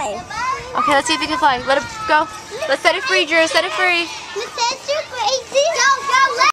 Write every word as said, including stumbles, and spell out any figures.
Okay, let's see if it can fly. Let it go. Let's set it free, Drew. Set it free. Let's set it free.